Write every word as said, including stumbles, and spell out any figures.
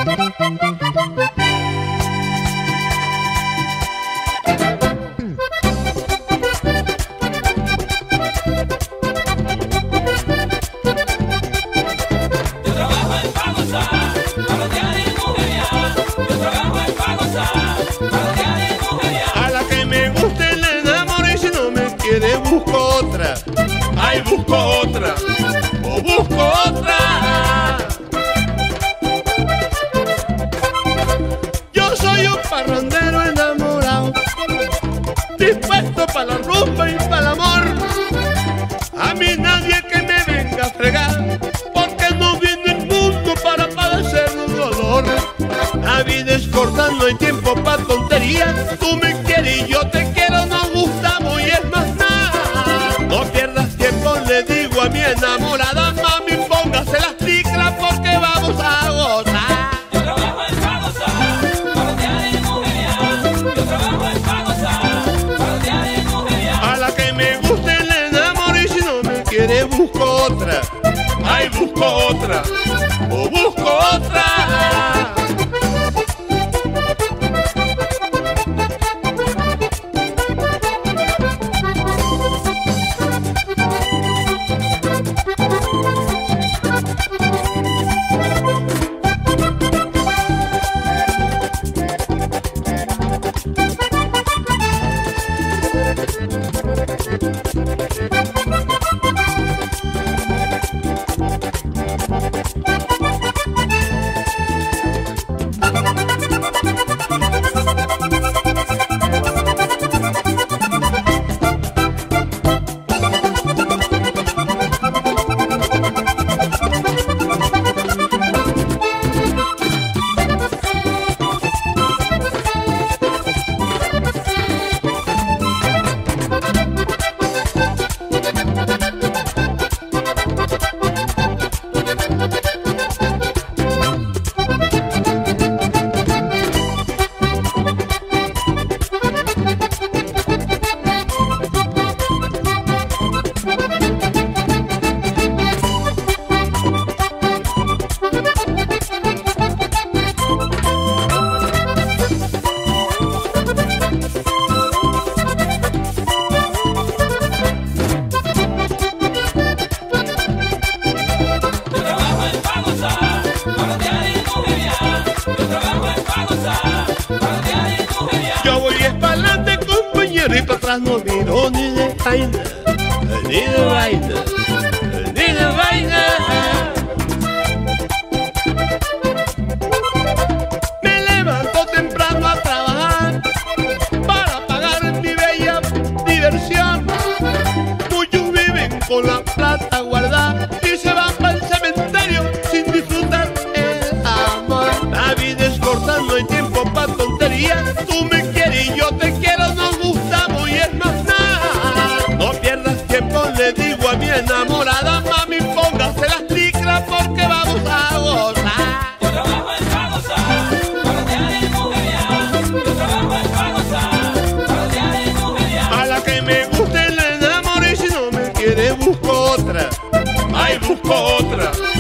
A la que me guste le enamoro y si no me quiere busco otra. Ay, busco otra, o busco otra. Yo soy un parrandero enamorado, dispuesto para la rumba y para el amor. A mí nadie que me venga a fregar, porque no vine al mundo para padecer un dolor. La vida es corta, no hay tiempo para tonterías. Tú me quieres y yo te quiero, nos gustamos y es más nada. No pierdas tiempo, le digo a mi enamorada, mami, póngase las ticlas porque vamos a gozar. Yo trabajo en pa' gozar, parrandear y mujeriar. Yo trabajo en pa' gozar, parrandear y mujeriar. A la que me guste le enamoro y si no me quiere busco otra. Ay, busco otra, o busco otra. Yo voy espalante, compañero, y para atrás no miro ni de vaina, ni de vaina, ni de vaina. Me levanto temprano a trabajar para pagar mi bella diversión. Muchos viven con la plata guardada y se van para el cementerio sin disfrutar el amor. La vida es corta, no hay tiempo para tonterías. Tú me quieres y yo te quiero, nos gustamos y es más nada. No pierdas tiempo, le digo a mi enamorada, mami, póngase las ticlas porque vamos a gozar. Yo trabajo en pa' gozar, parrandear y mujeriar. Yo trabajo en pa' gozar, parrandear y mujeriar. A la que me guste le enamoro y si no me quiere busco otra. Ay, busco otra.